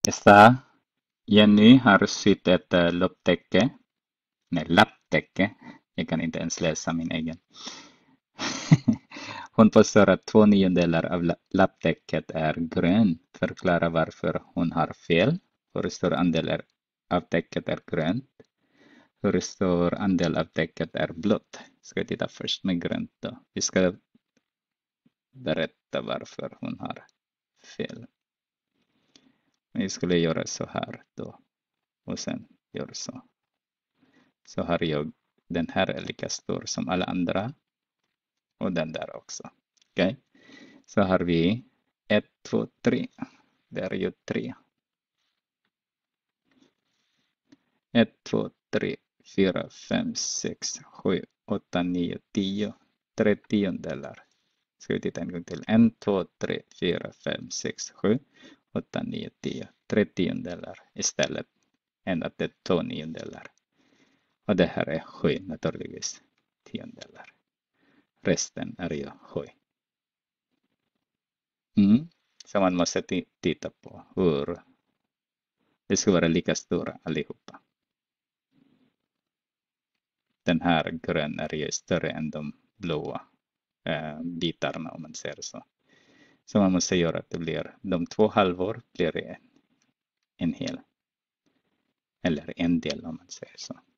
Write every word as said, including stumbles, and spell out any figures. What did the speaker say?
Esta, Jenny har sytt ett äh, lopptäcke. Nej, lapptäcke. Jag kan inte ens läsa min egen. Hon påstår att två niondelar av la- lapptäcket är grönt. Förklara varför hon har fel. Hur stor andel är, av täcket är grönt? Hur stor andel av täcket är blått? Ska vi titta först med grönt då. Vi ska berätta varför hon har fel. Vi skulle göra så här då. Och sen gör så. Så har jag den här är lika stor som alla andra. Och den där också. Okej. Okay. Så har vi ett, två, tre. Det är ju tre. ett, två, tre, fyra, fem, sex, sju, åtta, nio, tio. Tre tiondelar. Ska vi titta en gång till. ett, två, tre, fyra, fem, sex, sju, åtta, nio, tio. Tre tiondelar istället. Än att det är två niondelar. Och det här är sju naturligtvis. Tiondelar. Resten är ju sju. Mm. Så man måste titta på hur det ska vara lika stora allihopa. Den här grön är ju större än de blåa eh, bitarna om man säger så. Så man måste göra att det blir de två halvor blir en, en hel. Eller en del om man säger så.